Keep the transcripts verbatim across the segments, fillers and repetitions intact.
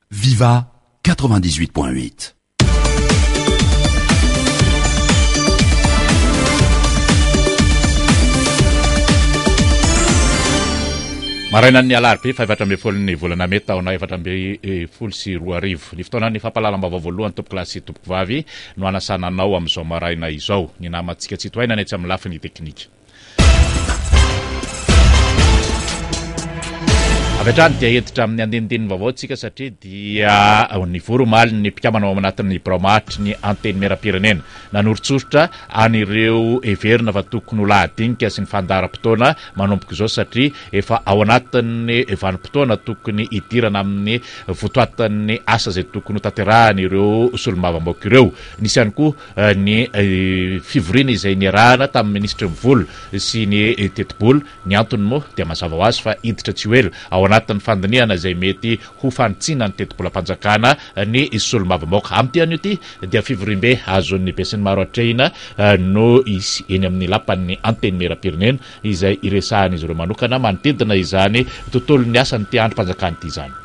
Viva quatre-vingt-dix-huit point huit. Maraina ny alarby fa efatra ambe folo ny volana May taona efatra ambe folo sy roa arivo. Ny fotoana ny fampalalam-bava voalohany tompoko lahy sy tompoko vavy no anasananao amin'izao maraina izao. Ny namantsika tsy toaina ny tsy amin'ny lafiny teknika. Avetrany dia editra amin'ny andinindininy vaovao tsika satria dia ny voromaly ny mpikamanao ao anatin'ny braomatry ny anteny mera-pirenena nanorotsoritra an'ireo everina fa tokony ho lahadinika sy ny fandaharam-potoana manomboka izao satria efa ao anatin'ny vanim-potoana tokony hidirana amin'ny votoatin'ny asa izay tokony ho tanterahana ireo solombavambaoko ireo. Nisy ihany koa ny fivoriana izay niarahana tamin'ny ministra mivolo sy ny tetibolo. Ny antony moa dia mazava ho azy fa iditra tsy ho ela ao anatin'ny fandiniana izay mety ho fanitsina ny tetibolam-panjakana ny solombavambaoko. Amin'ity anio ity dia fivorimbe azon'ny be sy ny maro atrehina no isy eny amin'ny lapan'ny anteny mera-pirenena izay iresahan'izy ireo manokana manodidina izany tontolon'ny asany ty androm-panjakana ity izany.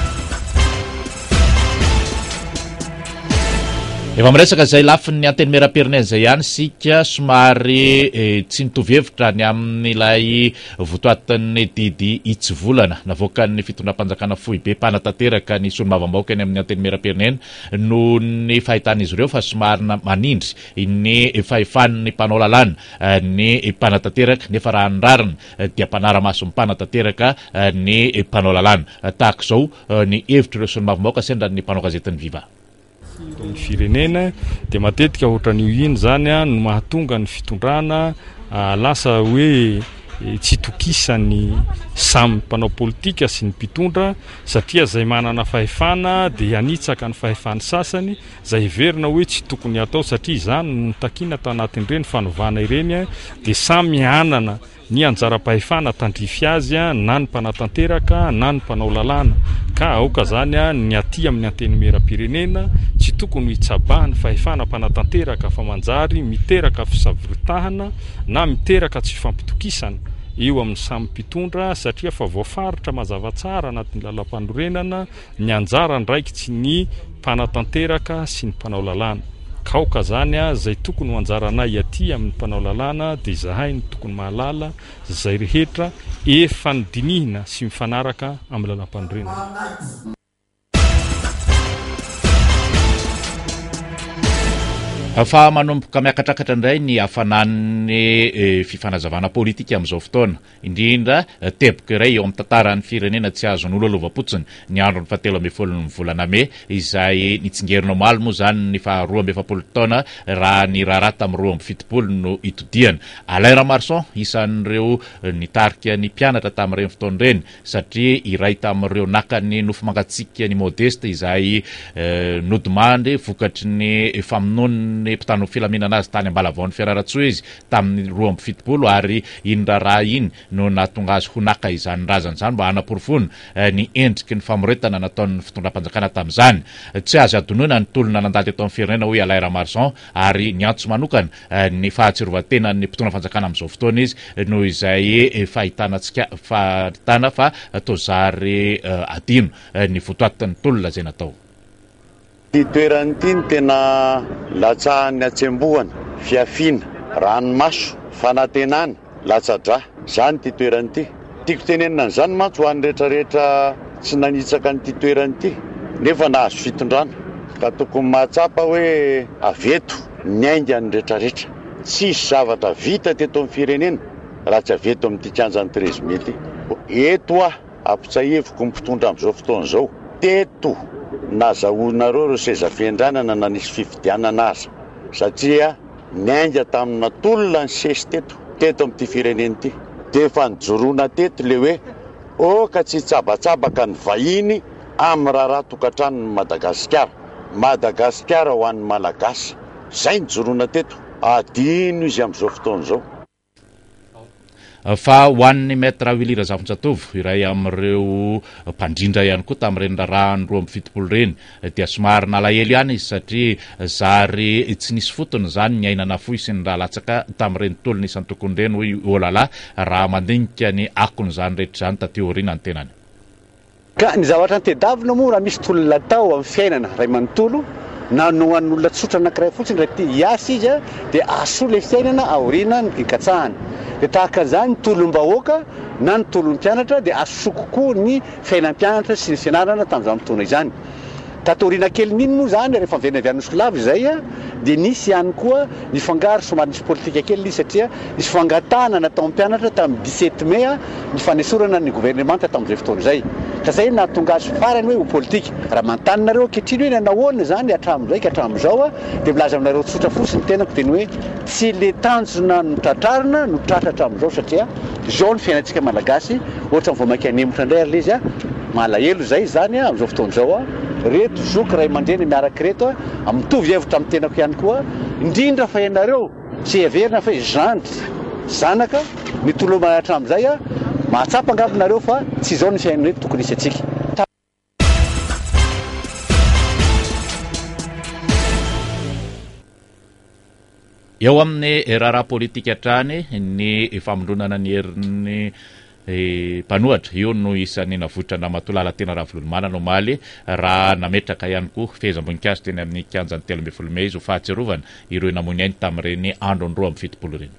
Efa miresaka izay lafin'ny anteny mera-pirenena izay ihany sika somary eh, tsy nitovy hevitra ny amin'ilay votoatin'ny didy itsivolana navoakan'ny fitondram-panjakana fohy be mpanatanteraka ny solombavambaoko eny amin'ny anteny mera-pirenena no ny fahitan'izy ireo fa somary manindry ny fahefan'ny mpanao lalàna ny mpanatanteraka nefa raha andrarina dia mpanara-maso mpanatanteraka ny mpanao lalàna. Tahaka izao ny hevitra ireo solombavambaoko sendra ny mpanao gazetiny Viva. Ny firenena dia matetika ohatran'io iny zany a no mahatonga ny fitondrana lasa hoe tsy tokisan'ny samy mpanao politika sy ny mpitondra satria zay manana fahefana dia anitsaka ny fahefany sasany zay verina hoe tsy tokony atao satria izany no takina tao anatin'ireny fanovana ireny dia samy anana ny anjara-pahefana tandrify azy na ny mpanatanteraka na ny mpanao lalàna ka aoka zany a ny aty amin'ny anteny mera-pirenena tsy tokony hitsabahany fahefana mpanatanteraka fa manjary miteraka fisavoritahana na miteraka tsy fampitokisana eo amin'ny samy mpitondra satria fa voafaritra mazava tsara anatin'ny lalam-panorenana ny anjara ndraiky tsy ny mpanatanteraka sy ny mpanao lalàna. Kaoka zany a zay tokony ho anjaranay aty amin'ny mpanao lalàna dia zahay ny tokony mahalala zay rehetra efa nidinihina sy mifanaraka amin'ny lalam-panorenana. Fa manomboka miakatrakatra indray ny hafanan'ny e, fifanazavana politika amin'izao fotoana indrindra teboka iray eo amin'ny tantaran'ny firenena tsy azon'olo alovapotsiny ny andro ny fahatelo amby folo ny volana May izay nitsingerina omaly moa zany ny faharoa amby efapolo taona raha ny raharaha tamin'ny roa amby fitopolo no itodiana. Alain Ramarson isan'ireo nitarika ny mpianatra tamin'ireny fotoana ireny satria iray tamin'ireo nakany nofo mangatsiaka ny modeste izay e, nodimandry vokatry ny famonony mpitano filaminana azy tany Ambalavaon'ny Fiararatsoa izy tamin'ny roa amby fitopolo ary indra raha iny no nahatonga azy ho naka izany razana izany mba hanaporofona ny endriky ny famoretana nataon'ny fitondram-panjakana tamin'izany. Tsy azo adonona ny tolona nandalo eto amin'ny firenena hoe Alain Ramarson ary ny antso manokana ny fahatsirovatenan'ny mpitondram-panjakana amin'izao fotoana izy noho izay fahitanantsika fahitana fa tozary adino ny votoatin'ny tolona izay natao. Ty toerany ity ny tena latsahan'ny atsembohana, fiafiana, ranomaso, fanantenana, latsa-dra. Zany ty toerany ity. Tiako tenenina an'izany mantsy ho an'ny rehetrarehetra tsy nanitsaka ny ty toerany ity nefa nahazo fitondrana. Ka tokony mahatsapa hoe aveto ny ainga ny rehetrarehetra. Tsisy zavatra vita teto amin'ny firenena raha tsy aveto amin'ity kianjan'ny treize ity. Eto ah ampitsaheviko ny mpitondra amin'izao fotoana izao. Teto nazahoanareo reo seza fiandranana na nisy fifidianana aza satria niainga tamin'ny natolona ny sesy teto teto amin'ity firenena ity dia efa nijoroana teto le hoe oka tsy tsabatsabaka ny vahiny amin'ny raharaha tokantranon'ny Madagasikara Madagasikara ho an'ny Malagasy zay nijoroana teto adino izy amin'izao fotoana izao. Fa ho an'ny maître Willy Razafintsatovo iray amin'ireo mpandrindra ihany koa tamin'ireny raharaha roa amby fitopolo reny dia somary nalahelo ihany izy satria zary tsy nisy fotony zany ny ainana fohy sy ny raha latsaka tamin'ireny tolona isan'ny tokony ireny hoe oh là là raha mandinika ny akony zany rehetra zany taty aoriana ny tenany. ka ny zavatra antedavina moa raha misy tolona tao amin'ny fiainana ray manontolo na no an'olona tsotra anankiray fotsiny raha ty hiasa izy a dia asoa le fiainana aoriana ny katsahany dia tahaka izany ny tolom-bahoaka na ny tolom-pianatra dia asoa kokoa ny fiainam-pianatra sy ny fianarana tamin'izao fotoana izany. Tatoriana kely niny moa zany rehefa mivenavian'ny solava izay a dia nisy ihany koa ny fangaro somary nisy politika kely izy satria nisy fangatana natao mpianatra tamin'ny dix-sept mai a ny fanesorana ny gouvernemanta tamin'izay fotoana izay ka izay nahatonga azy farany hoe ho politika raha mantanonareo ankehitriny hoe nanahoana zany hatramin'izay ka hatramin'izao a dia milaza aminareo tsotra fotsiny tenako teny hoe tsy le tanjona no tratrarina no tratra hatramin'izao satria zao ny fiainantsika malagasy ohatra mivoamaika anemotra indray ary le izy a malahelo izay zany a amin'izao fotoana izao a reto zoky ray aman-dreny miaraka reto a mitovy hevitra amin'ny tenako ihany koa indrindra fa ianareo tsy heverina fa zandry zanaka ny toloma hatramin'izay a mahatsapa angambonareo fa tsy izao ny fiainana reto tokony isy atsika. eo amin'ny raharaha politika hatrany ny famondronana ny herin'ny mpanohatra io no isan'ny navotrana matolala tena Ravalomanana omaly raha nametraka ihany koa fehezam-boninkazo teny amin'ny kianjan'ny telo amby folo Mey izy ho fahatsiarovana ireo namony ainy tamin'ireny andro androa amby fitopolo ireny.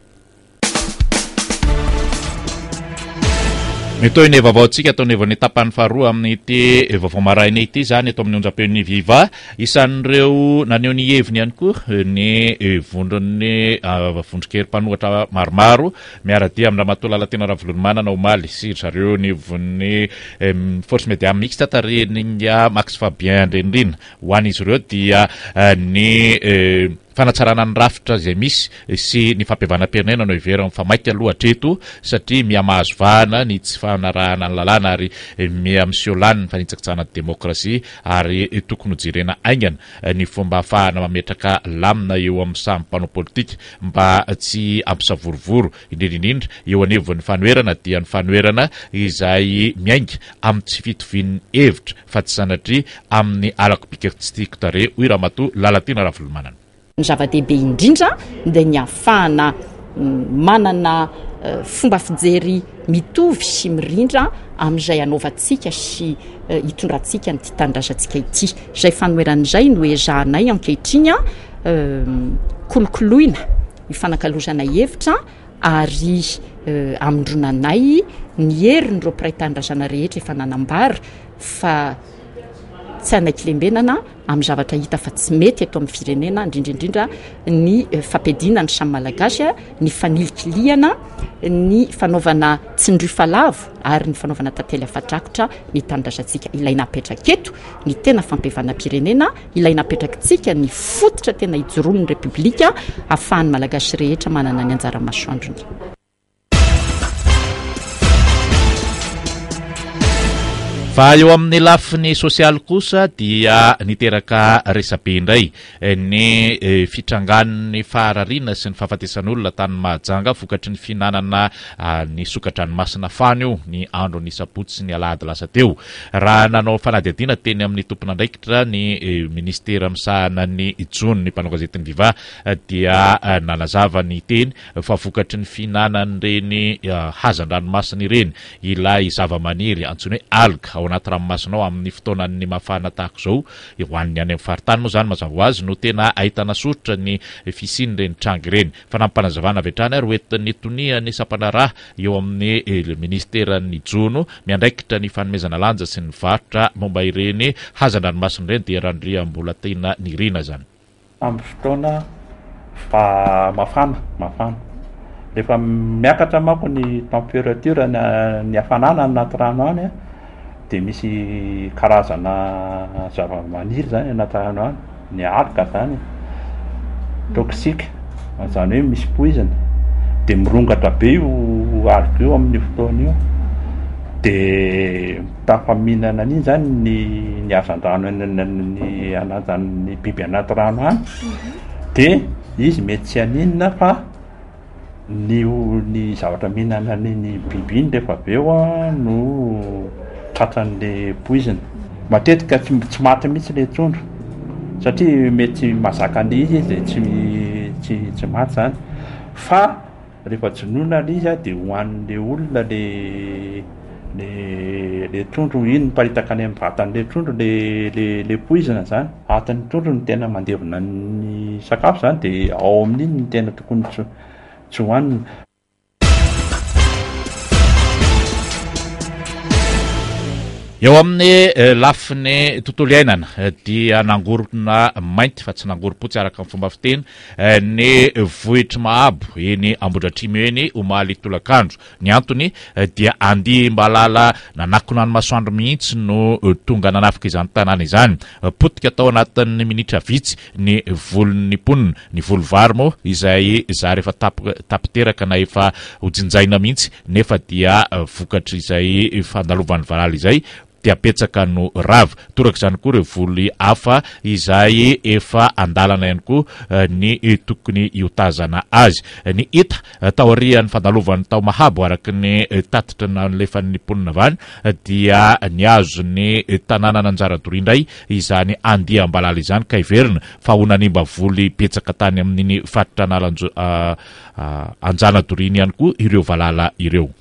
Metoy ny vaovaontsika atao nevany tapany faharoa amin'ity vaovao maraina ity zany eto amin'ny onjam-peon'ny Viva isan'ireo naneho ny heviny ihany koa ny vondron'ny vondron-kery mpanohatra maromaro miaradia amin'ny Ramatolala tena Ravalomanana omaly sy zareo ny von'ny force média mixte tatariny Max Fabien Ndrendrina ho an'izy ireo dia ny fanatsarana ny rafitra izay misy sy ny fampiavanam-pirenena no ivera mifamaika aloha hatreto satria miamahazo vahana ny tsy fanarahana ny lalàna ary mia misiolany ny fanitsakitsahana demokrasia ary tokony jirena aingana ny fomba ahafahana mametraka lamina eo amin'ny samy mpanao politika mba tsy ampisavorovoro indrindrindrindra eo anevon'ny fanoerana dia ny fanoerana izay miainga amin'ny tsy fitovian'ny hevitra fa tsy sanatria amin'ny alako pikatstiko tare hoy Ramatoa Lalatina Ravalomanana. Ny zava-dehibe indrindra dia ny ahafahana manana fomba fijery mitovy sy mirindra amin'izay anaovantsika sy hitondrantsika ny ty tanindrazantsika ity. Izay fanoeran'izay no ezahanay ankehitriny kolokoloina ifanakalozana hevitra ary amindronanay ny herin'ireo mpiray tanindrazana rehetra efa nanambara fa tsy anaikilembelana amin'ny zavatra hita fa tsy mety eto amin'ny firenena indrindraindrindra ny fampiadiana ny samy malagasy ny fanilikiliana ny fanaovana tsindrifalavo ary ny fanaovana tantely afatrakotra ny tanindrazantsika ilaina apetraka eto ny tena fampiavanam-pirenena ilaina apetrakatsika ny fototra tena hijoroan'ny repoblika ahafahan'ny malagasy rehetra manana ny anjara masoandrony. Fa eo amin'ny lafiny sosialy kosa dia niteraka resabe indray ny fitrangan'ny faharariana sy ny fahafatesan'olona tany Mahajanga vokatry ny finanana ny sokadranomasina fany io ny andro ny sabotsy sy ny alahady lasa teo. Raha nanao fanadihadiana teny amin'ny tompon'andraikitra ny ministera misahana ny Jony ny mpanao gazetiny Viva dia nanazava ny teny fa vokatry ny finanan'ireny hazan-dranomasina ireny ilay zava-maniry antsoina hoe alga ao anaty ranomasinao amin'ny fotoanan'ny mafana tahaka izao ho an'ny any amin'ny faritany moa zany mazava ho azy no tena ahitana soritra ny fisian'ireny tranga ireny. Fa nampanazavana avy hatrany ary hoentin'ny toniany sampanaraha eo amin'ny ministeran'ny Jono miandraikitra ny fanomezana lanja sy ny varotra momba ireny hazan-dranomasina ireny dia randria mbola tena nirina zany. Amin'ny fotoana fa mafana mafana rehefa miakatra manko ny température ny hafanana anaty rano any dia misy karazana zava-maniry zany anaty rano any ny alga zany toxique zany hoe misy poizina dia mirongatra be io alga io amin'ny fotoana io dia tafaminana an'iny zany ny ny hazan-drano ny anazan'ny biby anaty rano any dia izy mety tsy haninona fa ny ny zavatra mihinana ny biby iny rehefa avy eo no tratran'le poizina. Matetika tsy tsy maty mihitsy le trondro satria mety mazaka an'le izy dia tsy tsy tsy maty zany fa rehefa jonoina le izy dia hohanin'le olona le le le trondro iny miparitaka any amin'ny vatan'le trondro le le le poizina zany atin'ny trondro ny tena mandevona ny sakafo zany dia ao amin'iny ny tena tokony tsy tsy hohanina. eo amin'ny lafiny tontolo iainana dia nangorona mainty fa tsy nangorom-potsy araka amin'ny fomba fiteny ny vohitra mahabo eny Ambohidratrimo eny omaly tolakandro. Ny antony dia andihy mbalala nanakona ny masoandro mihitsy no tonga nanafika izany tanàna izany. Potika tao anatin'ny minitra vitsy ny volon'ny ponina, ny volo vary moa izay za rehefa tapiteraka na efa hojinjaina mihitsy nefa dia vokatra izay fandalovan'ny valala izay dia petsaka no rava. Toraka izany koa ireo voly hafa izay efa andalana ihany koa ny tokony hiotazana azy. Ny hita taorian'ny fandalovan'ny tao mahabo araka ny tatitra nalefan'ny ponina vany dia ny azo ny tanàna Anjaradoria indray izany andiha ambalala izany ka iverina fa honanimba voly petsaka tany amin'ny faritra analanjo Anjanadoria ihany koa ireo valala ireo.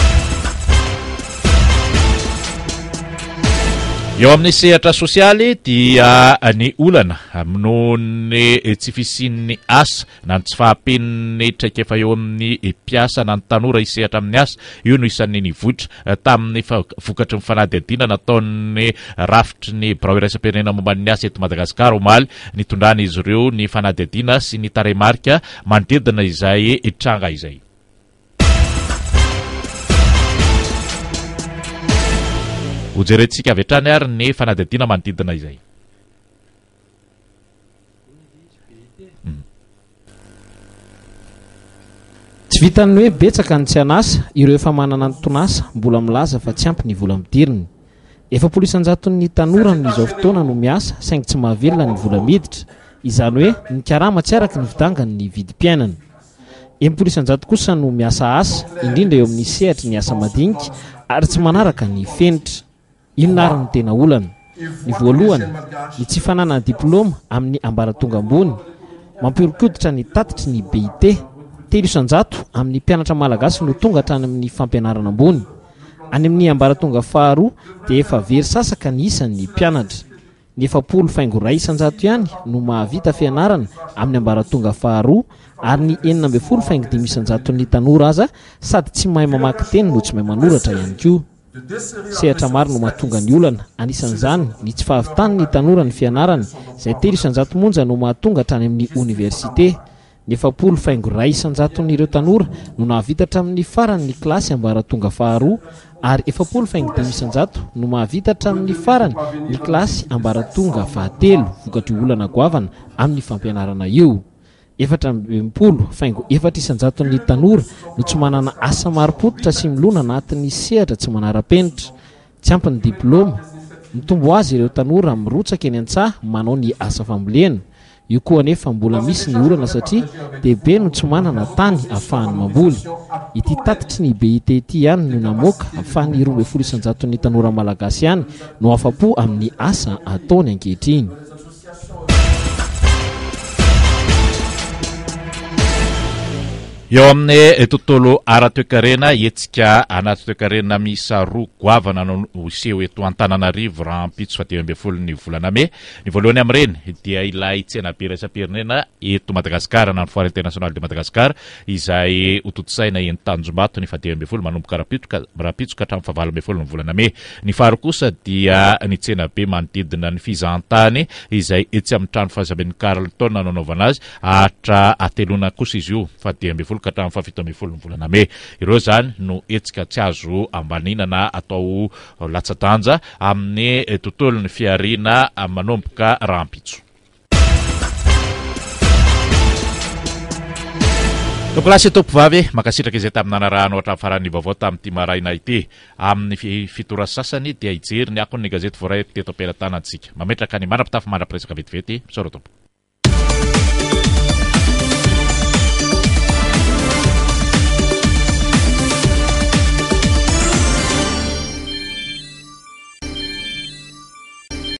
eo amin'ny sehatra sosialy dia ny olana noho ny tsy fisian'ny asa na ny tsy fahampen'ny traikefa eo amin'ny mpiasa na ny tanora isehatra amin'ny asa io no isan'ny nivohitra tamin'ny vokatry ny fanadihadiana nataon'ny rafitry ny birao iraisam-pirenena momba ny asa eto Madagasikara omaly nitondrana izy ireo ny fanadihadiana sy ny tarehimarika manodidina izay tranga izay. Hojerentsika avy hatrany ary ny fanadihadiana manodidina izay. Tsy vitany hoe betsaka ny tsy anasa ireo efa manana ny tonasa mbola milaza fa tsy ampy ny vola midiriny. Efapolo isanjato ny tanora no izao fotoana no miasa saingy tsy mahavelona ny vola miditra. Izany hoe ny karama tsy araka ny vidangany ny vidim-piainana. Enimpolo isanjato kosa no miasa asa indrindra eo amin'ny sehatra ny asa madinika ary tsy manaraka ny fenitra. Inona ary ny tena olana? Ny voalohany, ny tsy fananana diplôma amin'ny ambaratonga ambony, mampihorokoditra ny tatitry ny B I T, telo isanjato amin'ny mpianatra malagasy no tonga hatrany amin'ny fampianarana ambony. Any amin'ny ambaratonga faharoa dia efa very sasaka ny isan'ny mpianatra. Ny efapolo faingo iray isanjato ihany no mahavita fianarana amin'ny ambaratonga faharoa ary ny enina ambin'ny folo faingo dimy isanjato ny tanora aza sady tsy mahay mamaky teny no tsy mahay manoratra ihany koa. Sehatra maro no mahatonga ny olana, anisan'izany ny tsy fahavitany ny tanora ny fianarany izay telo isanjato monja no mahatonga hatrany amin'ny oniversite. Ny efapolo faingo iray isanjato n'ireo tanora no nahavita hatramin'ny farany ny klasy ambaratonga faharoa ary efapolo faingo dimy isanjato no mahavita hatramin'ny farany ny klasy ambaratonga fahatelo vokatry olana goavana amin'ny fampianarana io. Efatra ambinipolo faingo efatra isanjato ny tanora no tsy manana asa marim-pototra sy milona anatin'ny sehatra tsy manara-penitra. Tsy ampy ny diplôma, mitombo azy ireo tanora mirotsaka eny an-tsaha manao ny asa fambolena. Io koa anefa mbola misy ny olana satria dehibe no tsy manana tany ahafahany mamboly. Ity tatitry ny B I T ity ihany no namoaka ahafahany roa ambin'ny folo isanjato ny tanora malagasy ihany no afa-po amin'ny asa ataony ankehitriny. eo amin'ny tontolo ara-toekarena etsika anaty toekarena miisa roa goavana no iseho eto Antananarivo rahampitso fa dimy ambin'ny folo ny volana May. Ny voalohany amin'ireny dia ilay tsena be iraisam-pirenena eto Madagasikara na ny foire international de Madagasikara izay hototosaina eny Tanjombato ny fa dimy ambin'ny folo manomboka rahampitsoka hatramin'ny fa valo ambin'ny folo ny volana May. Ny faharoa kosa dia ny tsena be manodidina ny fizahantany izay etsy amin'ny trano fahazaben'ny Carlton nanaovana azy hatra atelona kosa izy io fa dimy ambin'ny folo ka hatramin'ny fafito ambin'ny folo ny volana May. Ireo zany no etsika tsy azo ambaninana atao latsa-danja amin'ny tontolon'ny fiarina manomboka rahampitso. Tokolasy tompovavy makasitraka izay tamin'ny narahano hatramin'ny farany vaovao tamin'ity maraina ity. Amin'ny fitora sasany dia hijery ny akony ny gazety voray teto am-pelantanantsika. Mametraka ny manam-pitafa mandrapiresaka vetivety. Misora tompo.